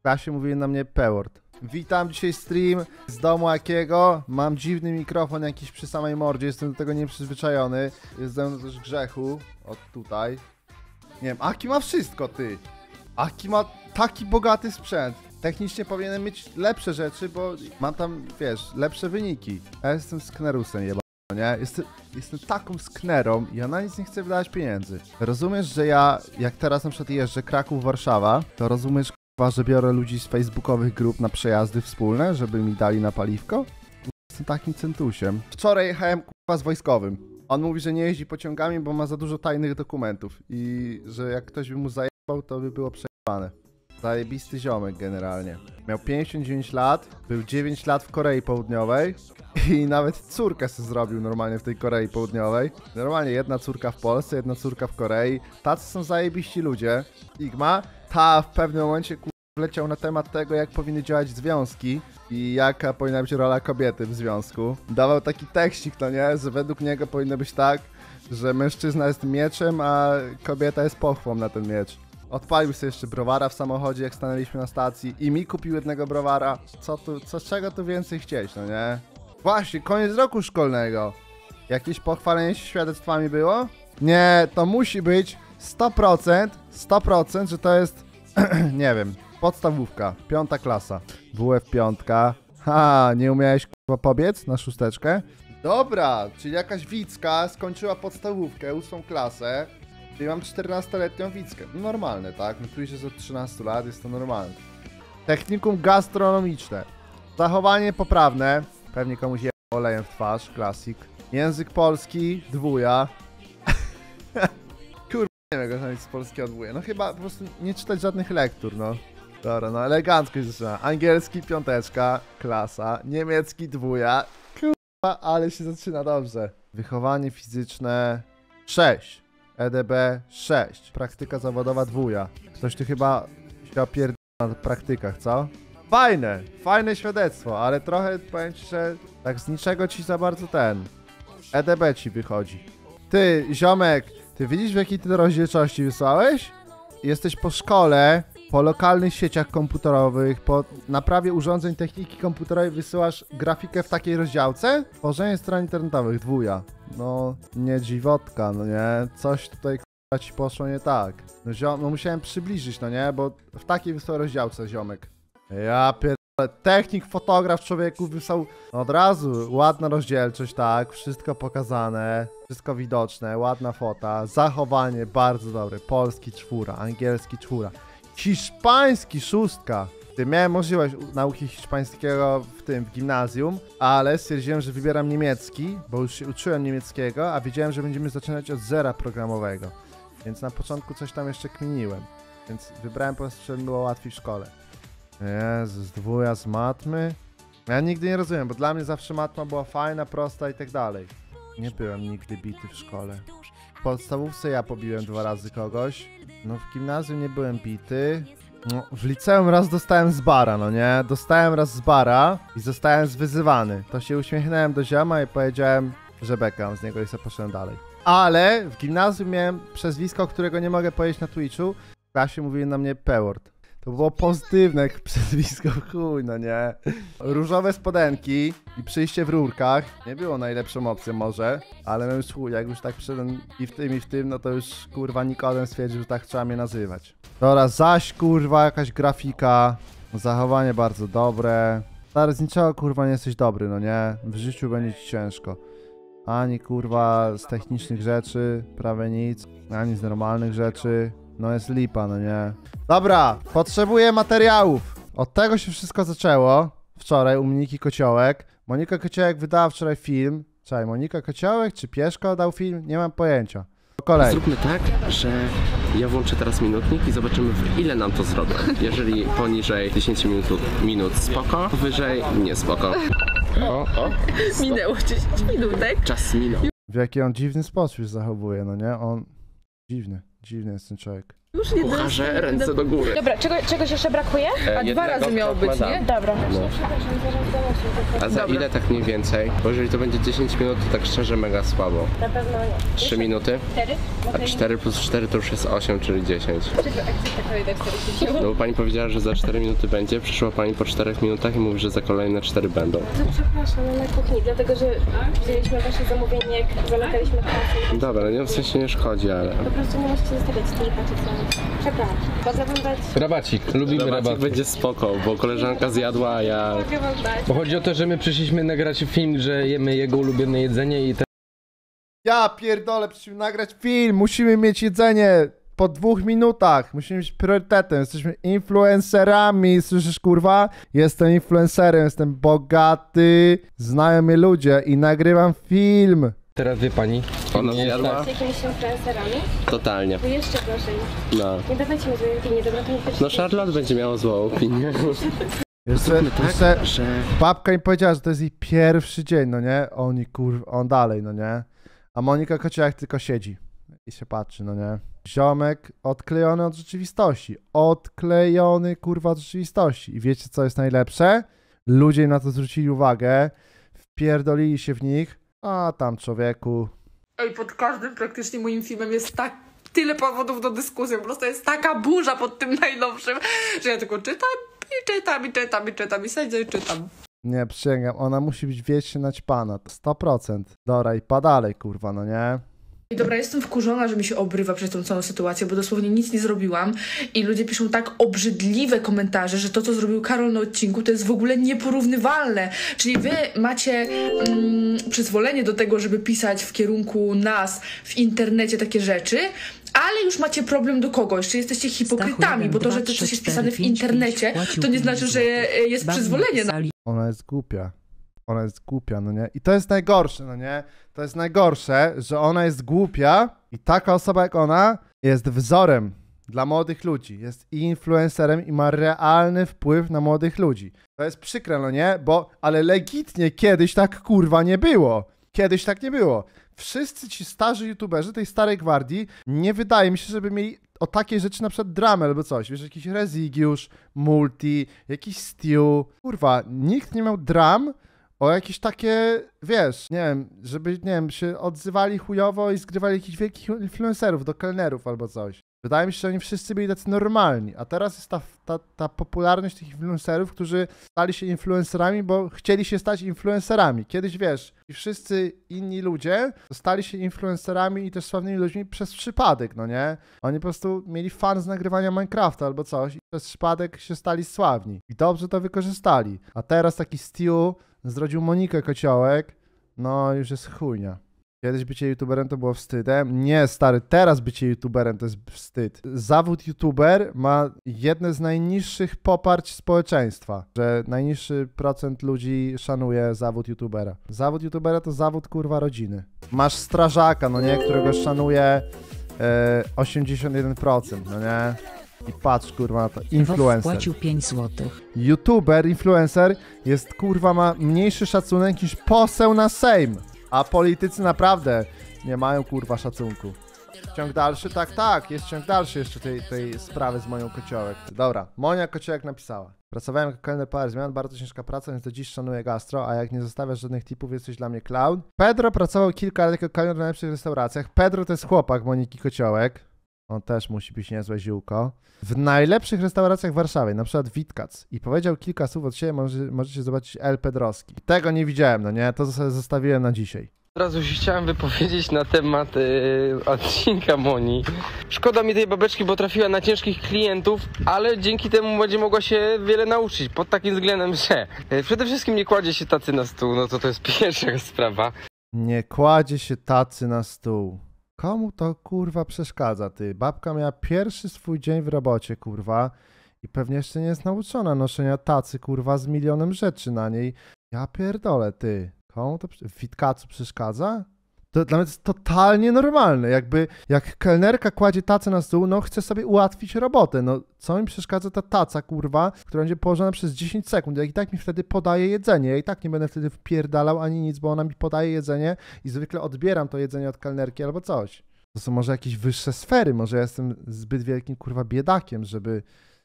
klasie mówili na mnie P-word. Witam, dzisiaj stream z domu Akiego. Mam dziwny mikrofon jakiś przy samej mordzie, jestem do tego nieprzyzwyczajony. Jestem też grzechu, od tutaj. Nie wiem, Aki ma wszystko, ty. Aki ma taki bogaty sprzęt. Technicznie powinienem mieć lepsze rzeczy, bo mam tam, wiesz, lepsze wyniki. Ja jestem sknerusem, nie? Jestem taką sknerą i ja na nic nie chcę wydawać pieniędzy. Rozumiesz, że ja, jak teraz na przykład jeżdżę Kraków-Warszawa, to rozumiesz, że biorę ludzi z facebookowych grup na przejazdy wspólne, żeby mi dali na paliwko? Jestem takim centusiem. Wczoraj jechałem z wojskowym. On mówi, że nie jeździ pociągami, bo ma za dużo tajnych dokumentów i że jak ktoś by mu zajebał, to by było przejebane. Zajebisty ziomek generalnie. Miał 59 lat, był 9 lat w Korei Południowej i nawet córkę sobie zrobił normalnie w tej Korei Południowej. Normalnie jedna córka w Polsce, jedna córka w Korei. Tacy są zajebiści ludzie. Sigma, ta w pewnym momencie wleciał na temat tego, jak powinny działać związki i jaka powinna być rola kobiety w związku. Dawał taki tekstik, no nie, że według niego powinno być tak, że mężczyzna jest mieczem, a kobieta jest pochwą na ten miecz. Odpalił sobie jeszcze browara w samochodzie, jak stanęliśmy na stacji i mi kupił jednego browara. Czego tu więcej chcieć, no nie? Właśnie, koniec roku szkolnego. Jakieś pochwalenie się świadectwami było? Nie, to musi być 100%, że to jest, nie wiem, podstawówka, 5. klasa. WF 5. Ha, nie umiałeś kurwa pobiec na szósteczkę? Dobra, czyli jakaś Wicka skończyła podstawówkę, 8. klasę. I mam 14-letnią Wickę. Normalne, tak? No tu jest od 13 lat, jest to normalne. Technikum gastronomiczne. Zachowanie poprawne. Pewnie komuś je olejem w twarz, klasik. Język polski, 2. Kurwa, nie wiem jak znaleźć z polskiego 2. No chyba po prostu nie czytać żadnych lektur, no. Dobra, no elegancko się zaczyna. Angielski 5, klasa. Niemiecki 2. Kurwa, ale się zaczyna dobrze. Wychowanie fizyczne 6. EDB 6. Praktyka zawodowa 2. Ktoś tu chyba się opierdala na praktykach, co? Fajne świadectwo, ale trochę powiem ci, że tak z niczego ci za bardzo ten EDB ci wychodzi. Ty, ziomek, ty widzisz w jakiej ty rozdzielczości wysłałeś? Jesteś po szkole, po lokalnych sieciach komputerowych, po naprawie urządzeń techniki komputerowej wysyłasz grafikę w takiej rozdziałce? Tworzenie stron internetowych 2. No, nie dziwotka, no nie? Coś tutaj k***a ci poszło nie tak. No, no musiałem przybliżyć, no nie? Bo w takiej wysłał rozdziałce, ziomek. Ja pierdolę, technik, fotograf człowieku wysłał od razu. Ładna rozdzielczość, tak, wszystko pokazane, wszystko widoczne, ładna fota, zachowanie bardzo dobre, polski 4, angielski 4, hiszpański 6. Miałem możliwość nauki hiszpańskiego w gimnazjum, ale stwierdziłem, że wybieram niemiecki, bo już się uczyłem niemieckiego, a wiedziałem, że będziemy zaczynać od zera programowego. Więc na początku coś tam jeszcze kminiłem. Więc wybrałem po prostu, żeby było łatwiej w szkole. Jezus, 2 z matmy? Ja nigdy nie rozumiem, bo dla mnie zawsze matma była fajna, prosta i tak dalej. Nie byłem nigdy bity w szkole. W podstawówce ja pobiłem 2 razy kogoś. No w gimnazjum nie byłem bity. No, w liceum raz dostałem z bara, no nie? Dostałem raz z bara i zostałem zwyzywany. To się uśmiechnąłem do zioma i powiedziałem, że bekam z niego i sobie poszedłem dalej. Ale w gimnazjum miałem przezwisko, którego nie mogę powiedzieć na Twitchu. W klasie mówili na mnie P-word. To było pozytywne przezwisko, chuj, no nie? Różowe spodenki i przyjście w rurkach nie było najlepszą opcją może, ale no już chuj, jak już tak przyszedłem i w tym, no to już kurwa Nikodem stwierdził, że tak trzeba mnie nazywać. Dobra, zaś kurwa jakaś grafika, zachowanie bardzo dobre. Stary, z niczego kurwa nie jesteś dobry, no nie? W życiu będzie ci ciężko. Ani kurwa z technicznych rzeczy, prawie nic, ani z normalnych rzeczy. No jest lipa, no nie? Dobra, potrzebuję materiałów. Od tego się wszystko zaczęło. Wczoraj u Moniki Kociołek. Monika Kociołek wydała wczoraj film. Czekaj, Monika Kociołek czy Pieszko dał film? Nie mam pojęcia. Po kolei. Zróbmy tak, że ja włączę teraz minutnik i zobaczymy, ile nam to zrobi. Jeżeli poniżej 10 minut spoko, wyżej nie spoko. Minęło 10 minutek. Czas minął. W jaki on dziwny sposób się zachowuje, no nie? On... Dziwny jest ten człowiek. Już nie Kucharze, ręce do góry. Dobra, czegoś jeszcze brakuje? A 2 razy miało być, nie? Dobra. A za ile tak mniej więcej? Bo jeżeli to będzie 10 minut, to tak szczerze mega słabo. Na pewno nie. 3 minuty? 4? A 4 plus 4 to już jest 8, czyli 10. No bo pani powiedziała, że za 4 minuty będzie, przyszła pani po 4 minutach i mówi, że za kolejne 4 będą. Przepraszam, na kuchni, dlatego że wzięliśmy wasze zamówienie, jak zamykaliśmy kasę. Dobra, no nie, w sensie nie szkodzi, ale... Po prostu nie możecie zostawiać tej paczki całej. Przepraszam. Mogę wam dać? Rabacik, lubimy Rabacik rabat. będzie spoko, bo koleżanka zjadła, a ja... Mogę wam dać. Bo chodzi o to, że my przyszliśmy nagrać film, że jemy jego ulubione jedzenie i Ja pierdolę, musimy nagrać film, musimy mieć jedzenie po 2 minutach, musimy być priorytetem, jesteśmy influencerami, słyszysz kurwa? Jestem influencerem, jestem bogaty, znają mnie ludzie i nagrywam film. teraz wie pani. Ona nie jest zjadła? Z jakimiś influencerami? Totalnie. To jeszcze gorzej. No. Nie dawajcie mi złej opinii, dobra? To nie No Charlotte będzie miała złą opinię. Jeszcze że... babka mi powiedziała, że to jest jej pierwszy dzień, no nie? Oni kurwa, on dalej, no nie? A Monika Kociak tylko siedzi i się patrzy, no nie? Ziomek odklejony od rzeczywistości. Odklejony kurwa od rzeczywistości. I wiecie co jest najlepsze? Ludzie im na to zwrócili uwagę, wpierdolili się w nich, a tam człowieku... Ej, pod każdym praktycznie moim filmem jest tak tyle powodów do dyskusji, po prostu jest taka burza pod tym najnowszym, że ja tylko czytam i czytam i czytam i czytam i siedzę i czytam. Nie, przysięgam, ona musi być wiecznie naćpana, to 100%. Dobra, i padalej kurwa, no nie? I dobra, jestem wkurzona, że mi się obrywa przez tą całą sytuację, bo dosłownie nic nie zrobiłam i ludzie piszą tak obrzydliwe komentarze, że to, co zrobił Karol na odcinku, to jest w ogóle nieporównywalne. Czyli wy macie przyzwolenie do tego, żeby pisać w kierunku nas w internecie takie rzeczy, ale już macie problem do kogoś, czy jesteście hipokrytami, bo to, że to coś jest pisane w internecie, to nie znaczy, że jest przyzwolenie na... Ona jest głupia. Ona jest głupia, no nie? I to jest najgorsze, no nie? To jest najgorsze, że ona jest głupia i taka osoba jak ona jest wzorem dla młodych ludzi. Jest influencerem i ma realny wpływ na młodych ludzi. To jest przykre, no nie? Ale legitnie kiedyś tak kurwa nie było. Kiedyś tak nie było. Wszyscy ci starzy youtuberzy tej starej gwardii, nie wydaje mi się, żeby mieli o takiej rzeczy na przykład dramę albo coś. Wiesz, jakiś Rezygiusz, Multi, jakiś Stew. Kurwa, nikt nie miał dram o jakieś takie, wiesz, nie wiem, żeby, nie wiem, się odzywali chujowo i zgrywali jakichś wielkich influencerów do kelnerów albo coś. Wydaje mi się, że oni wszyscy byli tacy normalni, a teraz jest ta popularność tych influencerów, którzy stali się influencerami, bo chcieli się stać influencerami. Kiedyś, wiesz, i wszyscy inni ludzie stali się influencerami i też sławnymi ludźmi przez przypadek, no nie? Oni po prostu mieli fan z nagrywania Minecrafta albo coś i przez przypadek się stali sławni. I dobrze to wykorzystali. A teraz taki Stew zrodził Monikę Kociołek, no już jest chujnia. Kiedyś bycie youtuberem to było wstydem. Nie, stary, teraz bycie youtuberem to jest wstyd. Zawód youtuber ma jedne z najniższych poparć społeczeństwa, że najniższy procent ludzi szanuje zawód youtubera. Zawód youtubera to zawód kurwa rodziny. Masz strażaka, no nie, którego szanuje 81%, no nie? I patrz kurwa na to, influencer. Wpłacił 5 zł. YouTuber, influencer jest kurwa ma mniejszy szacunek niż poseł na Sejm. A politycy naprawdę nie mają kurwa szacunku. Ciąg dalszy? Tak, jest ciąg dalszy jeszcze tej sprawy z Monią Kociołek. Dobra, Monia Kociołek napisała. Pracowałem jako kelner parę zmian, bardzo ciężka praca, więc do dziś szanuję gastro, a jak nie zostawiasz żadnych tipów, jesteś dla mnie clown. Pedro pracował kilka lat jako kelner w najlepszych restauracjach. Pedro to jest chłopak Moniki Kociołek. On też musi być niezłe ziółko. W najlepszych restauracjach w Warszawie, na przykład Witkac. I powiedział kilka słów od siebie, możecie zobaczyć El Pedroski. Tego nie widziałem, no nie? To sobie zostawiłem na dzisiaj. Od razu się chciałem wypowiedzieć na temat odcinka Moni. Szkoda mi tej babeczki, bo trafiła na ciężkich klientów, ale dzięki temu będzie mogła się wiele nauczyć. Pod takim względem, że przede wszystkim nie kładzie się tacy na stół, no to jest pierwsza sprawa. Nie kładzie się tacy na stół. Komu to kurwa przeszkadza, ty? Babka miała pierwszy swój dzień w robocie, kurwa, i pewnie jeszcze nie jest nauczona noszenia tacy, kurwa, z milionem rzeczy na niej. Ja pierdolę, ty. Komu to w Witkacu przeszkadza? To dla mnie to jest totalnie normalne, jakby jak kelnerka kładzie tacę na stół, no chce sobie ułatwić robotę, no co mi przeszkadza ta taca, kurwa, która będzie położona przez 10 sekund, jak i tak mi wtedy podaje jedzenie, ja i tak nie będę wtedy wpierdalał ani nic, bo ona mi podaje jedzenie i zwykle odbieram to jedzenie od kelnerki albo coś. To są może jakieś wyższe sfery, może ja jestem zbyt wielkim, kurwa, biedakiem, żeby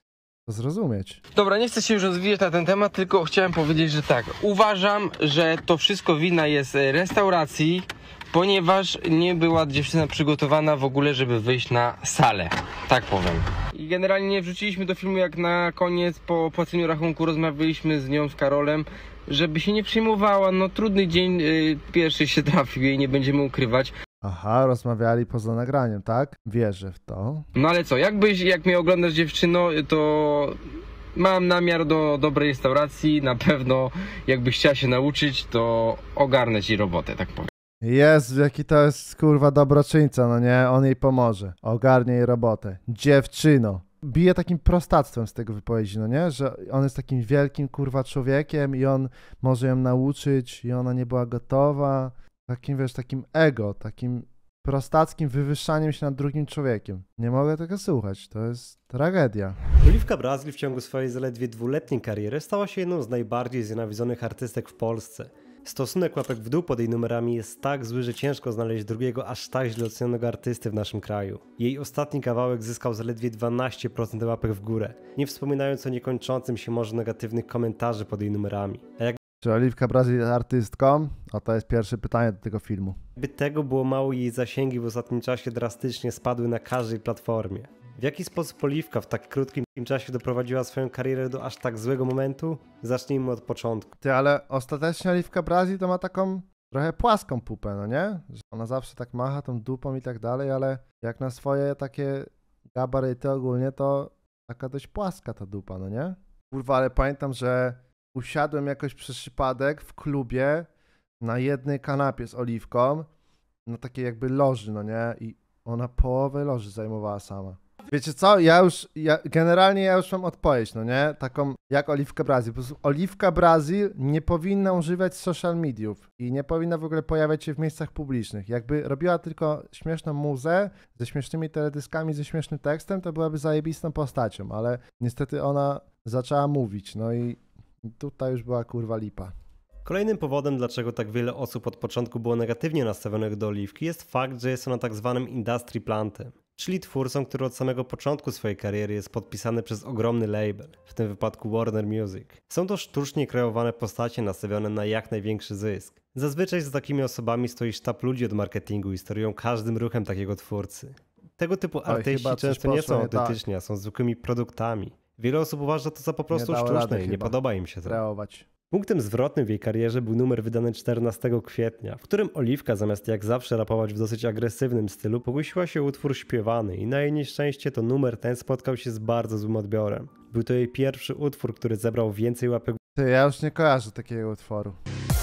to zrozumieć. Dobra, nie chcę się już rozwijać na ten temat, tylko chciałem powiedzieć, że tak. Uważam, że to wszystko wina jest restauracji, ponieważ nie była dziewczyna przygotowana w ogóle, żeby wyjść na salę. Tak powiem. I generalnie nie wrzuciliśmy do filmu, jak na koniec po płaceniu rachunku rozmawialiśmy z nią, z Karolem, żeby się nie przejmowała. No trudny dzień pierwszy się trafił, jej nie będziemy ukrywać. Aha, rozmawiali poza nagraniem, tak? Wierzę w to. No ale co, jak mnie oglądasz, dziewczyno, to mam namiar do dobrej restauracji. Na pewno jakbyś chciała się nauczyć, to ogarnę ci robotę, tak powiem. Jezu, jaki to jest, kurwa, dobroczyńca, no nie? On jej pomoże. Ogarnie jej robotę. Dziewczyno. Bije takim prostactwem z tego wypowiedzi, no nie? Że on jest takim wielkim, kurwa, człowiekiem i on może ją nauczyć i ona nie była gotowa. Takim, wiesz, takim ego, takim prostackim wywyższaniem się nad drugim człowiekiem. Nie mogę tego słuchać, to jest tragedia. Oliwka Brazil w ciągu swojej zaledwie 2-letniej kariery stała się jedną z najbardziej znienawidzonych artystek w Polsce. Stosunek łapek w dół pod jej numerami jest tak zły, że ciężko znaleźć drugiego aż tak źle ocenionego artysty w naszym kraju. Jej ostatni kawałek zyskał zaledwie 12% łapek w górę, nie wspominając o niekończącym się morzu negatywnych komentarzy pod jej numerami. A jak Czy Oliwka Brazil jest artystką? O, to jest pierwsze pytanie do tego filmu. by tego było mało, jej zasięgi w ostatnim czasie drastycznie spadły na każdej platformie. W jaki sposób Oliwka w tak krótkim czasie doprowadziła swoją karierę do aż tak złego momentu? Zacznijmy od początku. Ty, ale ostatecznie Oliwka Brazil to ma taką trochę płaską pupę, no nie? Że ona zawsze tak macha tą dupą i tak dalej, ale jak na swoje takie gabaryty ogólnie, to taka dość płaska ta dupa, no nie? Kurwa, ale pamiętam, że usiadłem jakoś przez przypadek w klubie na jednej kanapie z Oliwką, na takiej jakby loży, no nie? I ona połowę loży zajmowała sama. Wiecie co? Generalnie ja już mam odpowiedź, no nie? Taką jak Oliwka Brazil. Po prostu Oliwka Brazil nie powinna używać social mediów i nie powinna w ogóle pojawiać się w miejscach publicznych. Jakby robiła tylko śmieszną muzę, ze śmiesznymi teledyskami, ze śmiesznym tekstem, to byłaby zajebistą postacią, ale niestety ona zaczęła mówić, no i tutaj już była kurwa lipa. Kolejnym powodem, dlaczego tak wiele osób od początku było negatywnie nastawionych do Oliwki, jest fakt, że jest ona tak zwanym industry plantem, czyli twórcą, który od samego początku swojej kariery jest podpisany przez ogromny label, w tym wypadku Warner Music. Są to sztucznie kreowane postacie nastawione na jak największy zysk. Zazwyczaj za takimi osobami stoi sztab ludzi od marketingu i sterują każdym ruchem takiego twórcy. Tego typu artyści często nie są autentyczni, a są zwykłymi produktami. Wiele osób uważa to za po prostu sztuczne i nie podoba im się to. Kreować. Punktem zwrotnym w jej karierze był numer wydany 14 kwietnia, w którym Oliwka zamiast jak zawsze rapować w dosyć agresywnym stylu, pogłosiła się utwór śpiewany i na jej nieszczęście to numer ten spotkał się z bardzo złym odbiorem. Był to jej pierwszy utwór, który zebrał więcej łapek Ty, ja już nie kojarzę takiego utworu.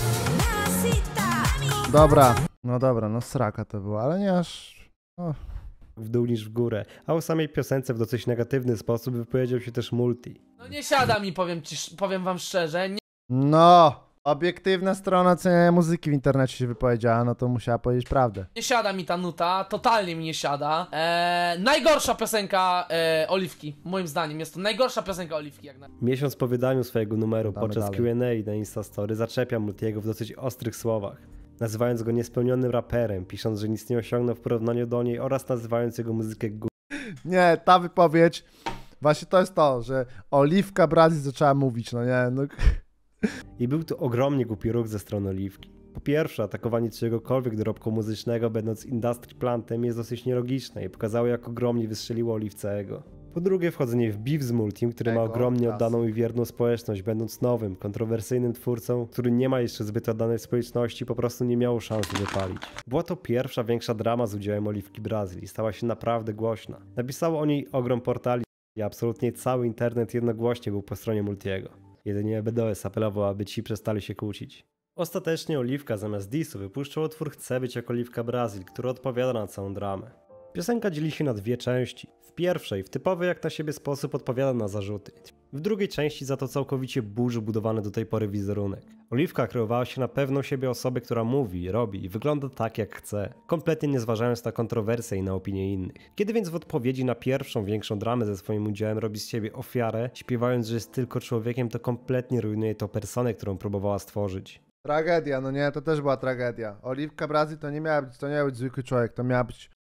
Dobra, no sraka to była, ale nie aż... w dół niż w górę, a o samej piosence w dosyć negatywny sposób wypowiedział się też Multi. No nie siada mi, powiem wam szczerze, No, obiektywna strona oceniania muzyki w internecie się wypowiedziała, no to musiała powiedzieć prawdę. nie siada mi ta nuta, totalnie mi nie siada. Najgorsza piosenka Oliwki, moim zdaniem, jest to najgorsza piosenka Oliwki. Miesiąc po wydaniu swojego numeru Damy podczas dalej. Q&A na Instastory zaczepia Multiego w dosyć ostrych słowach, nazywając go niespełnionym raperem, pisząc, że nic nie osiągnął w porównaniu do niej oraz nazywając jego muzykę Nie, ta wypowiedź, właśnie to jest to, że Oliwka Brazil zaczęła mówić, no nie, no... I był to ogromnie głupi ruch ze strony Oliwki. Po pierwsze, atakowanie czyjegokolwiek dorobku muzycznego, będąc industry plantem, jest dosyć nielogiczne i pokazało, jak ogromnie wystrzeliło Oliwce ego. Po drugie, wchodzenie w beef z Multim, który ma ogromnie oddaną i wierną społeczność, będąc nowym, kontrowersyjnym twórcą, który nie ma jeszcze zbyt oddanej społeczności, po prostu nie miało szansy wypalić. Była to pierwsza większa drama z udziałem Oliwki Brazil i stała się naprawdę głośna. Napisało o niej ogrom portali i absolutnie cały internet jednogłośnie był po stronie Multiego. Jedynie BDS apelował, aby ci przestali się kłócić. Ostatecznie Oliwka zamiast dissu wypuszczał utwór Chcę być jak Oliwka Brazil, który odpowiada na całą dramę. Piosenka dzieli się na dwie części. W pierwszej w typowy jak na siebie sposób odpowiada na zarzuty. W drugiej części za to całkowicie burzy budowany do tej pory wizerunek. Oliwka kreowała się na pewną siebie osobę, która mówi, robi i wygląda tak jak chce, kompletnie nie zważając na kontrowersje i na opinie innych. Kiedy więc w odpowiedzi na pierwszą większą dramę ze swoim udziałem robi z siebie ofiarę, śpiewając, że jest tylko człowiekiem, to kompletnie rujnuje tą personę, którą próbowała stworzyć. Tragedia, no nie, to też była tragedia. Oliwka Brazil to nie miała być zwykły człowiek, to miała być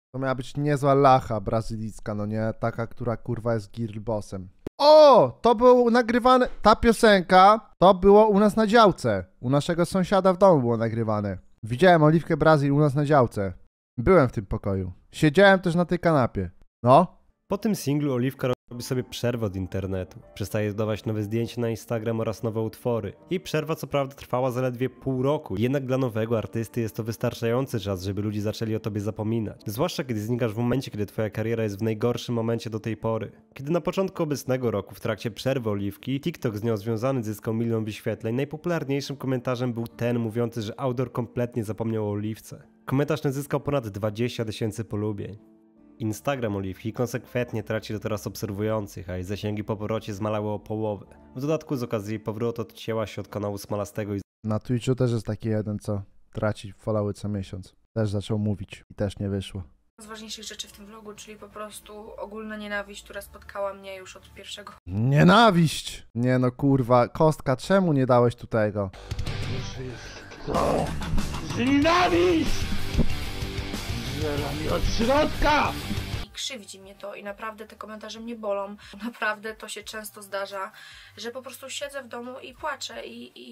To miała być niezła lacha brazylijska, no nie? Taka, która kurwa jest girlbossem. O! To było nagrywane, ta piosenka, to było u nas na działce. U naszego sąsiada w domu było nagrywane. Widziałem Oliwkę Brazil u nas na działce. Byłem w tym pokoju. Siedziałem też na tej kanapie. No. Po tym singlu Oliwka robi sobie przerwę od internetu. Przestaje dodawać nowe zdjęcia na Instagram oraz nowe utwory. Jej przerwa co prawda trwała zaledwie pół roku, jednak dla nowego artysty jest to wystarczający czas, żeby ludzie zaczęli o tobie zapominać. Zwłaszcza kiedy znikasz w momencie, kiedy twoja kariera jest w najgorszym momencie do tej pory. Kiedy na początku obecnego roku, w trakcie przerwy Oliwki, TikTok z nią związany zyskał 1 000 000 wyświetleń, najpopularniejszym komentarzem był ten mówiący, że autor kompletnie zapomniał o Oliwce. Komentarz ten zyskał ponad 20 000 polubień. Instagram Oliwki konsekwentnie traci do teraz obserwujących, a jej zasięgi po powrocie zmalały o połowę. W dodatku z okazji jej powrotu odcięła się od kanału Smalastego i Na Twitchu też jest taki jeden, co traci followy co miesiąc. Też zaczął mówić i też nie wyszło. Z ważniejszych rzeczy w tym vlogu, czyli po prostu ogólna nienawiść, która spotkała mnie już od pierwszego. Nienawiść! Nie no kurwa, Kostka, czemu nie dałeś tu tego? Nienawiść! Żera mi od środka! I krzywdzi mnie to i naprawdę te komentarze mnie bolą. Naprawdę to się często zdarza, że po prostu siedzę w domu i płaczę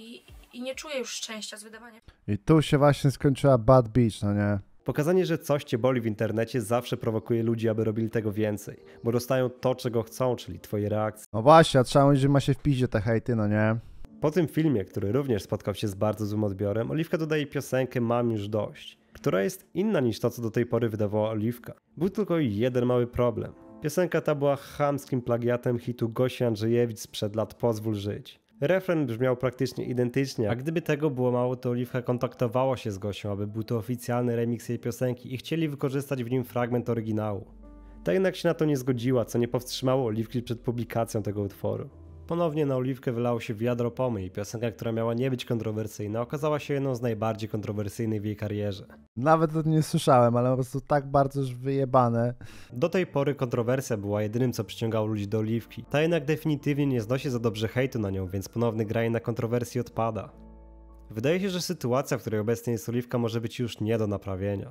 i nie czuję już szczęścia z wydawania. I tu się właśnie skończyła Bad Beach, no nie? Pokazanie, że coś cię boli w internecie zawsze prowokuje ludzi, aby robili tego więcej, bo dostają to, czego chcą, czyli twoje reakcje. No właśnie, a trzeba mówić, że ma się w piździe te hejty, no nie? Po tym filmie, który również spotkał się z bardzo złym odbiorem, Oliwka dodaje piosenkę Mam już dość, która jest inna niż to, co do tej pory wydawała Oliwka. Był tylko jeden mały problem. Piosenka ta była chamskim plagiatem hitu Gosi Andrzejewicz sprzed lat Pozwól żyć. Refren brzmiał praktycznie identycznie, a gdyby tego było mało, to Oliwka kontaktowała się z Gosią, aby był to oficjalny remix jej piosenki i chcieli wykorzystać w nim fragment oryginału. Ta jednak się na to nie zgodziła, co nie powstrzymało Oliwki przed publikacją tego utworu. Ponownie na Oliwkę wylało się wiadro pomyj i piosenka, która miała nie być kontrowersyjna, okazała się jedną z najbardziej kontrowersyjnych w jej karierze. Nawet o tym nie słyszałem, ale po prostu tak bardzo już wyjebane. Do tej pory kontrowersja była jedynym, co przyciągało ludzi do Oliwki. Ta jednak definitywnie nie znosi za dobrze hejtu na nią, więc ponowny granie na kontrowersji odpada. Wydaje się, że sytuacja, w której obecnie jest Oliwka, może być już nie do naprawienia.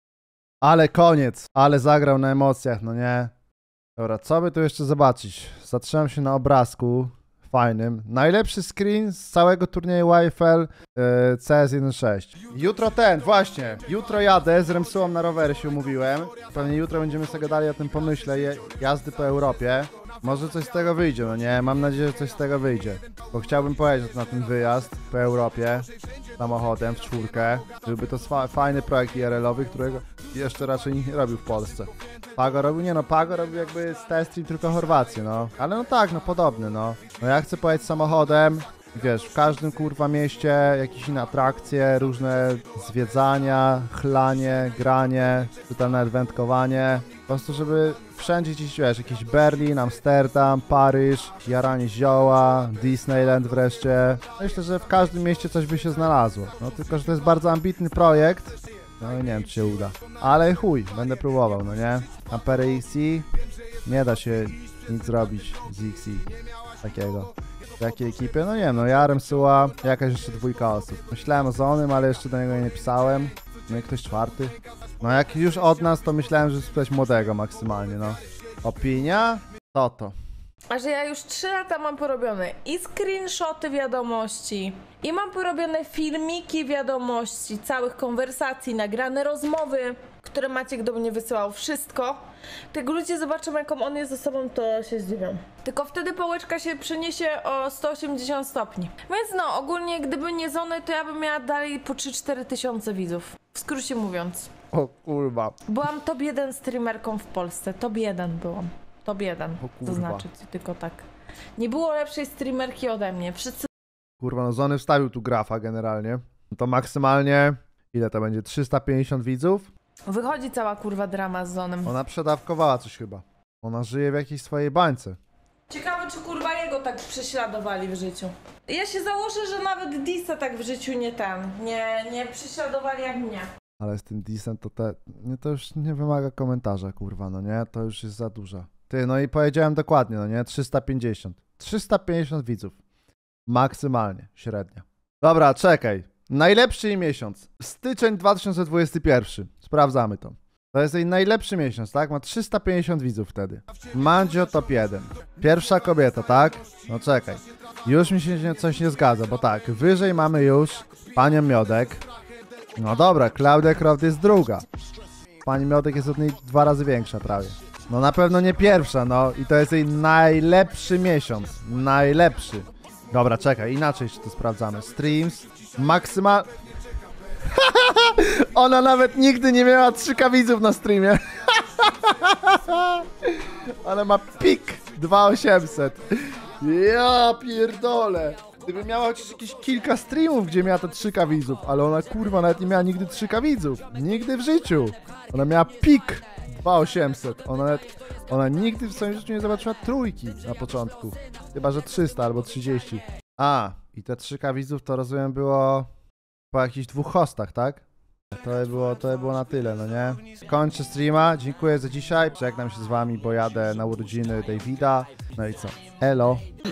Ale koniec, ale zagrał na emocjach, no nie? Dobra, co by tu jeszcze zobaczyć? Zatrzymam się na obrazku fajnym. Najlepszy screen z całego turnieju YFL CS 1.6. Jutro właśnie. Jutro jadę z Remsułą na rowery, się umówiłem. Pewnie jutro będziemy sobie gadali o tym pomyśle jazdy po Europie. Może coś z tego wyjdzie, no nie? Mam nadzieję, że coś z tego wyjdzie. Bo chciałbym pojechać na ten wyjazd po Europie samochodem w czwórkę. Byłby to fajny projekt IRL-owy, którego jeszcze raczej nikt nie robił w Polsce. Pago robił? Nie no, Pago robił jakby z Testream tylko Chorwację, no. Ale no tak, no podobny, no. No ja chcę pojechać samochodem, wiesz, w każdym kurwa mieście jakieś inne atrakcje, różne zwiedzania, chlanie, granie, tutaj nawet wędkowanie. Po prostu, żeby wszędzie gdzieś, wiesz, jakiś Berlin, Amsterdam, Paryż, jaranie zioła, Disneyland wreszcie. Myślę, że w każdym mieście coś by się znalazło. No tylko, że to jest bardzo ambitny projekt. No i nie wiem, czy się uda. Ale chuj, będę próbował, no nie? Ampere XC, nie da się nic zrobić z XC takiego. W jakiej ekipie? No nie wiem, no ja, Remsuła, jakaś jeszcze 2 osób. Myślałem o Zonym, ale jeszcze do niego nie pisałem. No i ktoś 4. No jak już od nas, to myślałem, że spytać młodego maksymalnie, no. Opinia? To. A że ja już 3 lata mam porobione i screenshoty wiadomości, i mam porobione filmiki wiadomości, całych konwersacji, nagrane rozmowy, które Maciek do mnie wysyłał, wszystko. Tego ludzie zobaczą, jaką on jest osobą, to się zdziwią. Tylko wtedy pałeczka się przeniesie o 180 stopni. Więc no, ogólnie gdyby nie Zony, to ja bym miała dalej po 3-4 tysiące widzów. W skrócie mówiąc. O kurwa. Byłam top 1 streamerką w Polsce, top 1 byłam. Top 1, to znaczy, tylko tak. Nie było lepszej streamerki ode mnie, wszyscy... Kurwa, no Zony wstawił tu grafa generalnie. No to maksymalnie, ile to będzie, 350 widzów? Wychodzi cała kurwa drama z Zonem. Ona przedawkowała coś chyba. Ona żyje w jakiejś swojej bańce. Ciekawe, czy kurwa jego tak prześladowali w życiu. Ja się założę, że nawet Disa tak w życiu nie prześladowali jak mnie. Ale z tym Disem to już nie wymaga komentarza, kurwa, no nie? To już jest za dużo. Ty, no i powiedziałem dokładnie, no nie? 350. 350 widzów. Maksymalnie, średnio. Dobra, czekaj. Najlepszy miesiąc. Styczeń 2021. Sprawdzamy to. To jest jej najlepszy miesiąc, tak? Ma 350 widzów wtedy. Mandzio top 1. Pierwsza kobieta, tak? No czekaj. Już mi się coś nie zgadza, bo tak, wyżej mamy już panią Miodek. No dobra, Klaudia Croft jest druga. Pani Miodek jest od niej 2 razy większa prawie. No na pewno nie pierwsza, no i to jest jej najlepszy miesiąc. Najlepszy. Dobra, czekaj, inaczej się to sprawdzamy. Streams, maksymal... Ona nawet nigdy nie miała 3K widzów na streamie. Ona ma pik 2800. Ja pierdolę. Gdyby miała chociaż jakieś kilka streamów, gdzie miała te 3K widzów, ale ona kurwa nawet nie miała nigdy 3K widzów. Nigdy w życiu. Ona miała pik 2800. Ona nigdy w swoim życiu nie zobaczyła trójki na początku. Chyba że 300 albo 30. A, i te 3K widzów to rozumiem było po jakichś 2 hostach, tak? To było na tyle, no nie? Kończę streama, dziękuję za dzisiaj. Żegnam się z wami, bo jadę na urodziny Davida. No i co? Elo.